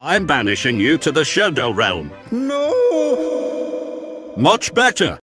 I'm banishing you to the shadow realm. No! Much better.